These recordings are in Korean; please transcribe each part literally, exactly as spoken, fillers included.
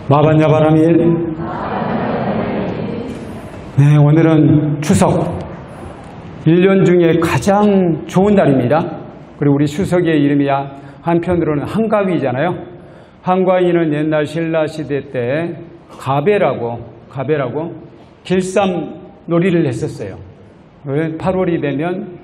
마반야 바라밀. 네, 오늘은 추석. 일 년 중에 가장 좋은 날입니다. 그리고 우리 추석의 이름이 한편으로는 한가위잖아요. 한가위는 옛날 신라 시대 때 가배라고, 가배라고 길쌈 놀이를 했었어요. 팔월이 되면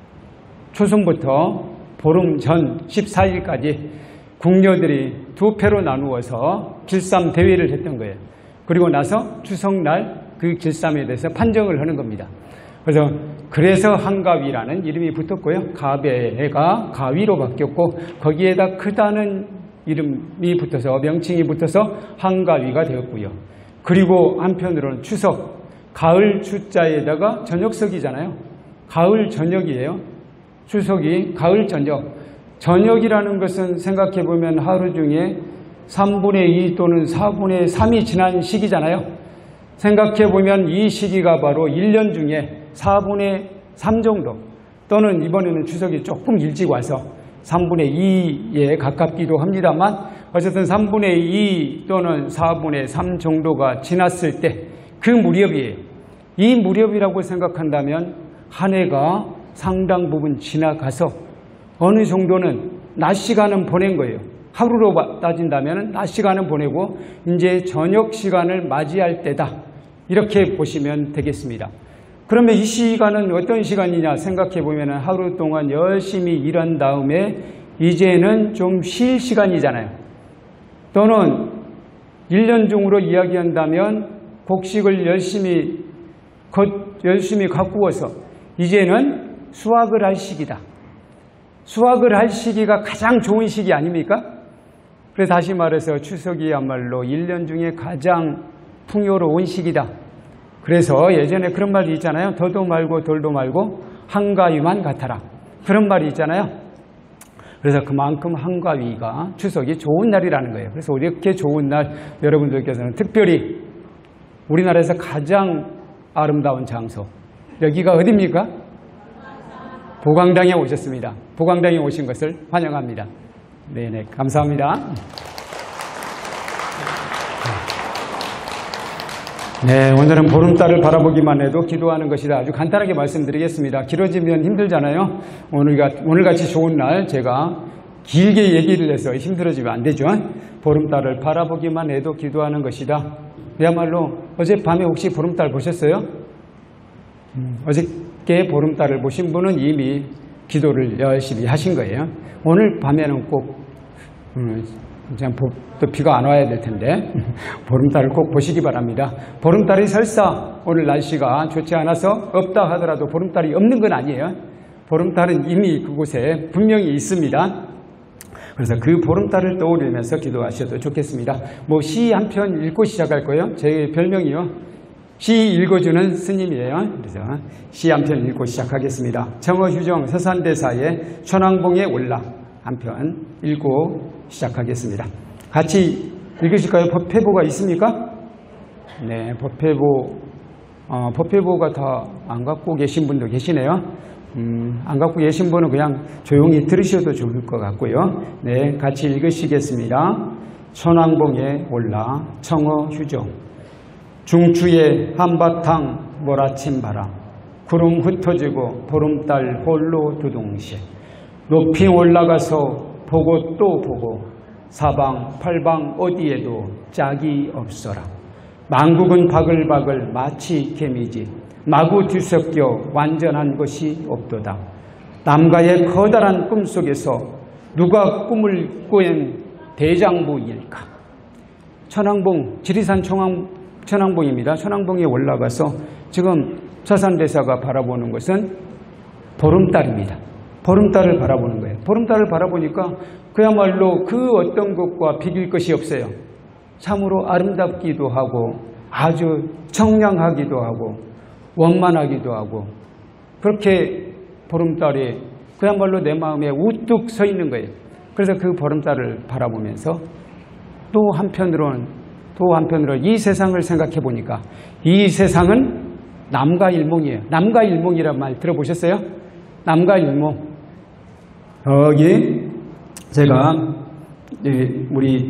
초순부터 보름 전 십사 일까지 궁녀들이 두 패로 나누어서 길쌈 대회를 했던 거예요. 그리고 나서 추석날 그 길쌈에 대해서 판정을 하는 겁니다. 그래서 그래서 한가위라는 이름이 붙었고요. 가배가 가위로 바뀌었고 거기에다 크다는 이름이 붙어서 명칭이 붙어서 한가위가 되었고요. 그리고 한편으로는 추석, 가을 추자에다가 저녁석이잖아요. 가을 저녁이에요. 추석이 가을 저녁. 저녁이라는 것은 생각해보면 하루 중에 삼분의 이 또는 사분의 삼이 지난 시기잖아요. 생각해보면 이 시기가 바로 일 년 중에 사분의 삼 정도 또는 이번에는 추석이 조금 일찍 와서 삼분의 이에 가깝기도 합니다만 어쨌든 삼분의 이 또는 사분의 삼 정도가 지났을 때 그 무렵이에요. 이 무렵이라고 생각한다면 한 해가 상당 부분 지나가서 어느 정도는 낮 시간은 보낸 거예요. 하루로 따진다면 낮 시간은 보내고 이제 저녁 시간을 맞이할 때다. 이렇게 보시면 되겠습니다. 그러면 이 시간은 어떤 시간이냐 생각해 보면 하루 동안 열심히 일한 다음에 이제는 좀 쉴 시간이잖아요. 또는 일 년 중으로 이야기한다면 곡식을 열심히 열심히 가꾸어서 이제는 수확을 할 시기다. 수확을 할 시기가 가장 좋은 시기 아닙니까? 그래서 다시 말해서 추석이야말로 일 년 중에 가장 풍요로운 시기다. 그래서 예전에 그런 말이 있잖아요. 더도 말고 덜도 말고 한가위만 같아라. 그런 말이 있잖아요. 그래서 그만큼 한가위가 추석이 좋은 날이라는 거예요. 그래서 이렇게 좋은 날 여러분들께서는 특별히 우리나라에서 가장 아름다운 장소, 여기가 어디입니까? 보광당에 오셨습니다. 보광당에 오신 것을 환영합니다. 네네, 감사합니다. 네, 오늘은 보름달을 바라보기만 해도 기도하는 것이다. 아주 간단하게 말씀드리겠습니다. 길어지면 힘들잖아요. 오늘같이, 오늘같이 좋은 날 제가 길게 얘기를 해서 힘들어지면 안 되죠. 보름달을 바라보기만 해도 기도하는 것이다. 그야말로 어젯밤에 혹시 보름달 보셨어요? 음, 어저께 보름달을 보신 분은 이미 기도를 열심히 하신 거예요. 오늘 밤에는 꼭 음, 또 비가 안 와야 될 텐데 보름달을 꼭 보시기 바랍니다. 보름달이 설사 오늘 날씨가 좋지 않아서 없다 하더라도 보름달이 없는 건 아니에요. 보름달은 이미 그곳에 분명히 있습니다. 그래서 그 보름달을 떠올리면서 기도하셔도 좋겠습니다. 뭐 시 한 편 읽고 시작할 거예요. 제 별명이요. 시 읽어주는 스님이에요. 그래서 시 한 편 읽고 시작하겠습니다. 정어휴정 서산대사의 천왕봉에 올라 한 편 읽고 시작하겠습니다. 같이 읽으실까요? 법회보가 있습니까? 네, 법회보, 어, 법회보가 다 안 갖고 계신 분도 계시네요. 음, 안 갖고 계신 분은 그냥 조용히 들으셔도 좋을 것 같고요. 네, 같이 읽으시겠습니다. 천왕봉에 올라 청어휴정 중추에 한바탕 몰아친 바람 구름 흩어지고 보름달 홀로 두둥실 높이 올라가서 보고 또 보고 사방 팔방 어디에도 짝이 없어라. 만국은 바글바글 마치 개미지 마구 뒤섞여 완전한 것이 없도다. 남가의 커다란 꿈속에서 누가 꿈을 꾼 대장부일까. 천왕봉, 지리산 청왕, 천왕봉입니다. 천왕봉에 올라가서 지금 서산대사가 바라보는 것은 보름달입니다. 보름달을 바라보는 거예요. 보름달을 바라보니까 그야말로 그 어떤 것과 비길 것이 없어요. 참으로 아름답기도 하고 아주 청량하기도 하고 원만하기도 하고 그렇게 보름달이 그야말로 내 마음에 우뚝 서 있는 거예요. 그래서 그 보름달을 바라보면서 또 한편으로는 또 한편으로 이 세상을 생각해 보니까 이 세상은 남과 일몽이에요. 남과 일몽이란 말 들어보셨어요? 남과 일몽. 여기 제가 우리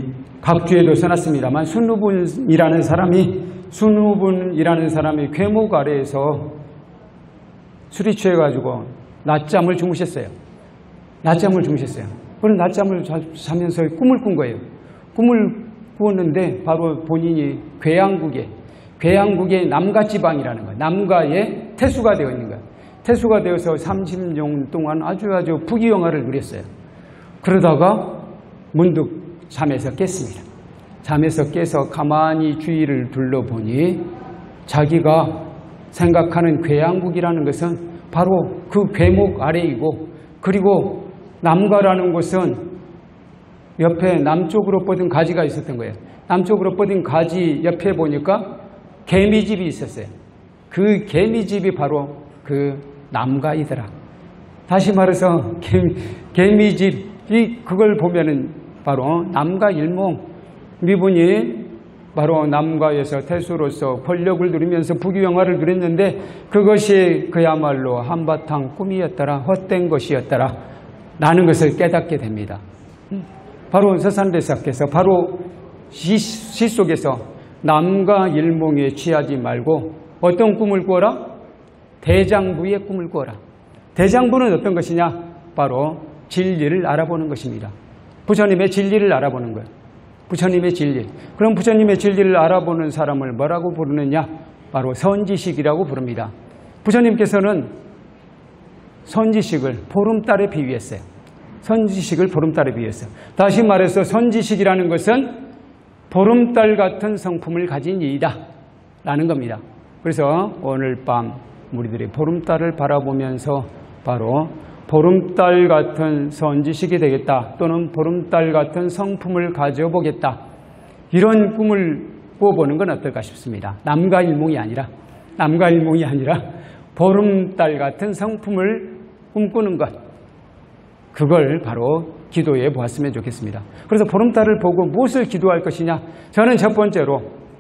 각주에도 써놨습니다만 순후분이라는 사람이 순후분이라는 사람이 괴목 아래에서 술이 취해가지고 낮잠을 주무셨어요. 낮잠을 주무셨어요. 그런 낮잠을 자면서 꿈을 꾼 거예요. 꿈을 꾸었는데 바로 본인이 괴양국에 괴양국의 남가지방이라는 거예요. 남가에 태수가 되어 있는 거예요. 태수가 되어서 삼십 년 동안 아주 아주 부귀영화를 누렸어요. 그러다가 문득 잠에서 깼습니다. 잠에서 깨서 가만히 주위를 둘러보니 자기가 생각하는 괴양국이라는 것은 바로 그 괴목 아래이고, 그리고 남가라는 곳은 옆에 남쪽으로 뻗은 가지가 있었던 거예요. 남쪽으로 뻗은 가지 옆에 보니까 개미집이 있었어요. 그 개미집이 바로 그 남가이더라. 다시 말해서 개미, 개미집이 그걸 보면은 바로 남가일몽, 이분이 바로 남가에서 태수로서 권력을 누리면서 부귀영화를 누렸는데 그것이 그야말로 한바탕 꿈이었더라, 헛된 것이었더라 라는 것을 깨닫게 됩니다. 바로 서산대사께서 바로 시, 시 속에서 남가일몽에 취하지 말고 어떤 꿈을 꾸어라? 대장부의 꿈을 꾸어라. 대장부는 어떤 것이냐? 바로 진리를 알아보는 것입니다. 부처님의 진리를 알아보는 거예요. 부처님의 진리. 그럼 부처님의 진리를 알아보는 사람을 뭐라고 부르느냐? 바로 선지식이라고 부릅니다. 부처님께서는 선지식을 보름달에 비유했어요. 선지식을 보름달에 비유했어요. 다시 말해서 선지식이라는 것은 보름달 같은 성품을 가진 이이다 라는 겁니다. 그래서 오늘 밤 우리들이 보름달을 바라보면서 바로 보름달 같은 선지식이 되겠다, 또는 보름달 같은 성품을 가져보겠다, 이런 꿈을 꾸어보는 건 어떨까 싶습니다. 남가일몽이 아니라 남가일몽이 아니라 보름달 같은 성품을 꿈꾸는 것, 그걸 바로 기도해 보았으면 좋겠습니다. 그래서 보름달을 보고 무엇을 기도할 것이냐? 저는 첫 번째로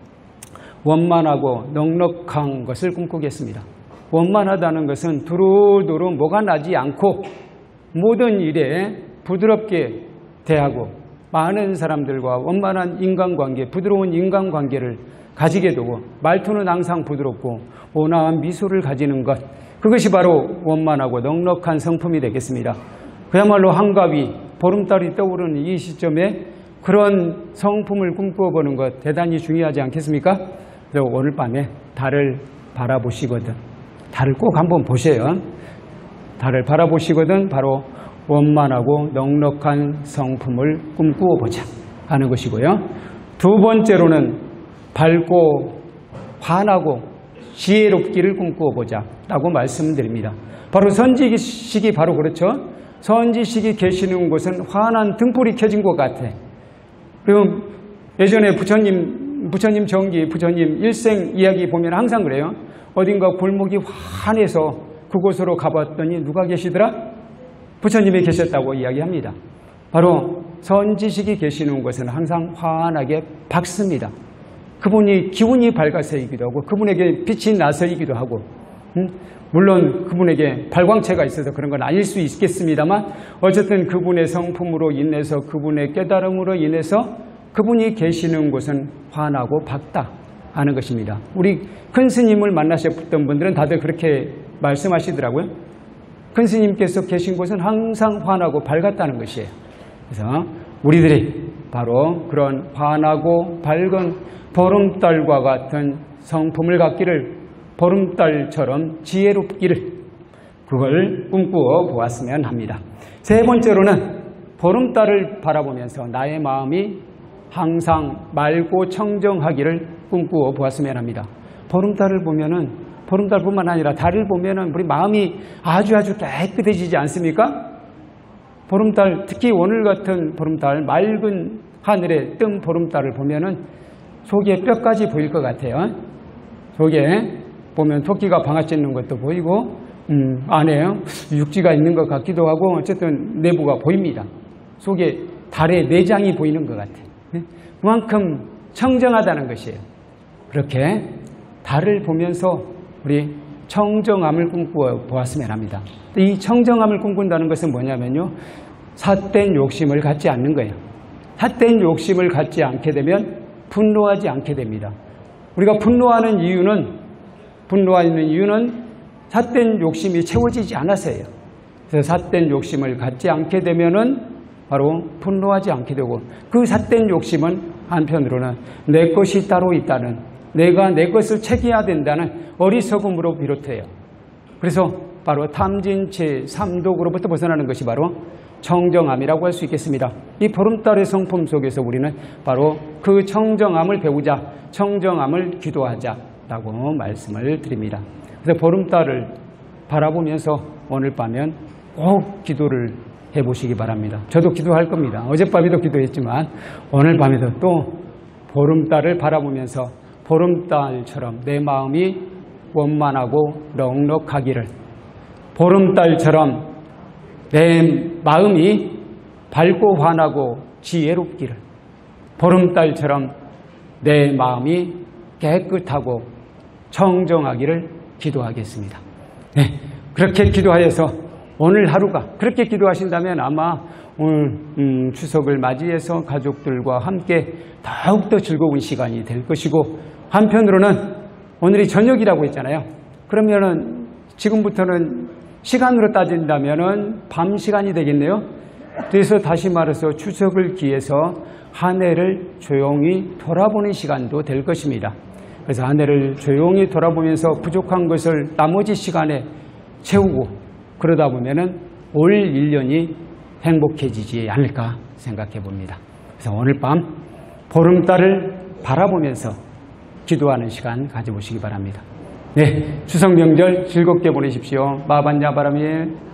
원만하고 넉넉한 것을 꿈꾸겠습니다. 원만하다는 것은 두루두루 뭐가 나지 않고 모든 일에 부드럽게 대하고 많은 사람들과 원만한 인간관계, 부드러운 인간관계를 가지게 되고 말투는 항상 부드럽고 온화한 미소를 가지는 것, 그것이 바로 원만하고 넉넉한 성품이 되겠습니다. 그야말로 한가위, 보름달이 떠오르는 이 시점에 그런 성품을 꿈꿔보는 것 대단히 중요하지 않겠습니까? 그래서 오늘 밤에 달을 바라보시거든, 달을 꼭 한번 보세요. 달을 바라보시거든 바로 원만하고 넉넉한 성품을 꿈꾸어 보자 하는 것이고요. 두 번째로는 밝고 환하고 지혜롭기를 꿈꾸어 보자 라고 말씀드립니다. 바로 선지식이 바로 그렇죠. 선지식이 계시는 곳은 환한 등불이 켜진 것 같아. 그리고 예전에 부처님, 부처님 정기, 부처님 일생 이야기 보면 항상 그래요. 어딘가 골목이 환해서 그곳으로 가봤더니 누가 계시더라? 부처님이 계셨다고 이야기합니다. 바로 선지식이 계시는 곳은 항상 환하게 밝습니다. 그분이 기운이 밝아서이기도 하고 그분에게 빛이 나서이기도 하고, 음? 물론 그분에게 발광체가 있어서 그런 건 아닐 수 있겠습니다만 어쨌든 그분의 성품으로 인해서, 그분의 깨달음으로 인해서 그분이 계시는 곳은 환하고 밝다 하는 것입니다. 우리 큰 스님을 만나셨던 분들은 다들 그렇게 말씀하시더라고요. 큰 스님께서 계신 곳은 항상 환하고 밝았다는 것이에요. 그래서 우리들이 바로 그런 환하고 밝은 보름달과 같은 성품을 갖기를, 보름달처럼 지혜롭기를, 그걸 꿈꾸어 보았으면 합니다. 세 번째로는 보름달을 바라보면서 나의 마음이 항상 맑고 청정하기를 꿈꾸어 보았으면 합니다. 보름달을 보면은, 보름달뿐만 아니라 달을 보면은 우리 마음이 아주 아주 깨끗해지지 않습니까? 보름달, 특히 오늘 같은 보름달, 맑은 하늘에 뜬 보름달을 보면은 속에 뼈까지 보일 것 같아요. 속에 보면 토끼가 방아 찧는 것도 보이고, 음, 안에 육지가 있는 것 같기도 하고, 어쨌든 내부가 보입니다. 속에 달의 내장이 보이는 것 같아요. 그만큼 청정하다는 것이에요. 그렇게 달을 보면서 우리 청정함을 꿈꾸어 보았으면 합니다. 이 청정함을 꿈꾼다는 것은 뭐냐면요, 삿된 욕심을 갖지 않는 거예요. 삿된 욕심을 갖지 않게 되면 분노하지 않게 됩니다. 우리가 분노하는 이유는 분노하는 이유는 삿된 욕심이 채워지지 않아서예요. 그래서 삿된 욕심을 갖지 않게 되면은 바로 분노하지 않게 되고, 그 삿된 욕심은 한편으로는 내 것이 따로 있다는, 내가 내 것을 챙겨야 된다는 어리석음으로 비롯해요. 그래서 바로 탐진 제삼 독으로부터 벗어나는 것이 바로 청정함이라고 할 수 있겠습니다. 이 보름달의 성품 속에서 우리는 바로 그 청정함을 배우자, 청정함을 기도하자라고 말씀을 드립니다. 그래서 보름달을 바라보면서 오늘 밤엔 꼭 기도를 해보시기 바랍니다. 저도 기도할 겁니다. 어젯밤에도 기도했지만 오늘 밤에도 또 보름달을 바라보면서 보름달처럼 내 마음이 원만하고 넉넉하기를, 보름달처럼 내 마음이 밝고 환하고 지혜롭기를, 보름달처럼 내 마음이 깨끗하고 청정하기를 기도하겠습니다. 네, 그렇게 기도하여서 오늘 하루가, 그렇게 기도하신다면 아마 오늘 음, 추석을 맞이해서 가족들과 함께 더욱더 즐거운 시간이 될 것이고, 한편으로는 오늘이 저녁이라고 했잖아요. 그러면은 지금부터는 시간으로 따진다면은 밤 시간이 되겠네요. 그래서 다시 말해서 추석을 기해서 한 해를 조용히 돌아보는 시간도 될 것입니다. 그래서 한 해를 조용히 돌아보면서 부족한 것을 나머지 시간에 채우고, 그러다 보면은 올 일 년이 행복해지지 않을까 생각해 봅니다. 그래서 오늘 밤 보름달을 바라보면서 기도하는 시간 가져보시기 바랍니다. 네, 추석 명절 즐겁게 보내십시오. 마반야바라밀.